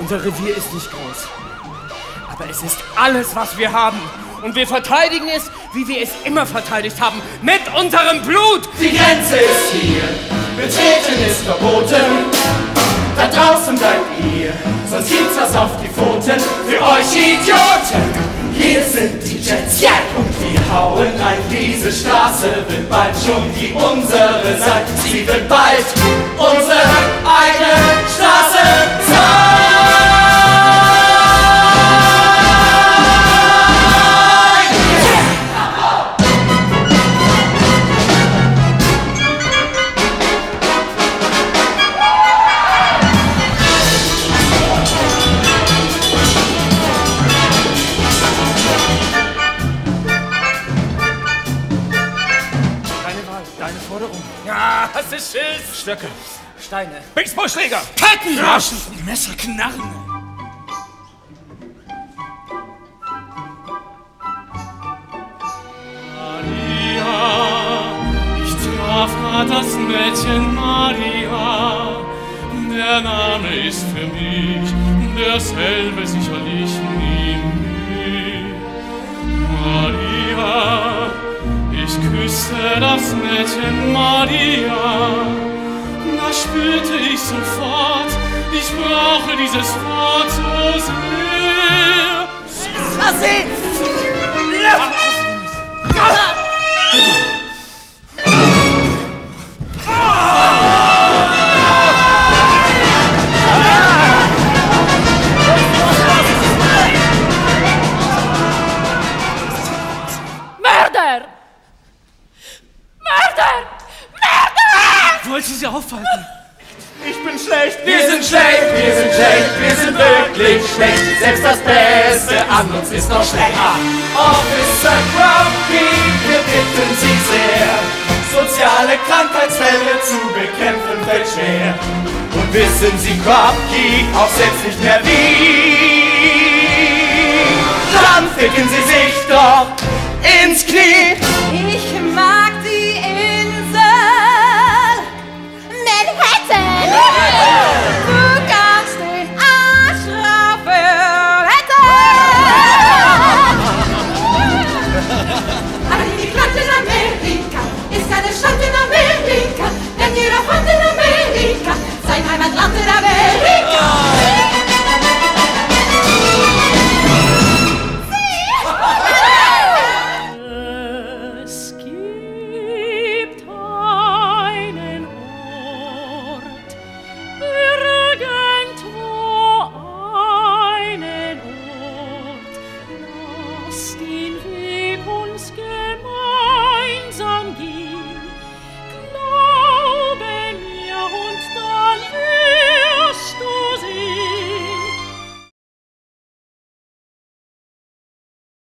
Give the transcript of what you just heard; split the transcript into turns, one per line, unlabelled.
Unser Revier ist nicht groß. Aber es ist alles, was wir haben. Und wir verteidigen es, wie wir es immer verteidigt haben. Mit unserem Blut!
Die Grenze ist hier. Betreten ist verboten. Da draußen bleibt ihr. Sonst gibt's was auf die Pfoten. Für euch Idioten. Hier sind die Jets, yeah. Und wir hauen rein. Diese Straße wird bald schon die unsere sein. Sie wird bald unsere eigene Straße sein.
Ja, das ist Schild. Stöcke, Steine,
Baseballschläger,
Ketten,
Flaschen, Messer, Knarren.
Maria, ich traf grad das Mädchen Maria. Der Name ist für mich derselbe sicherlich nie mehr. Maria, ich küsste das Mädchen Maria, da spürte ich sofort, ich brauche dieses Wort so sehr.
Lass ihn!
Mörder! Mörder! Mörder!
Wollte sie aufhalten?
Ich bin schlecht, wir sind schlecht, wir sind schlecht, wir sind wirklich schlecht. Selbst das Beste an uns ist noch schlecht. Officer Grumpy, wir bitten Sie sehr. Soziale Krankheitsfälle zu bekämpfen fällt schwer. Und wissen Sie, Krupke, auch selbst nicht mehr wie. Dann ficken Sie sich doch ins Knie.
Ich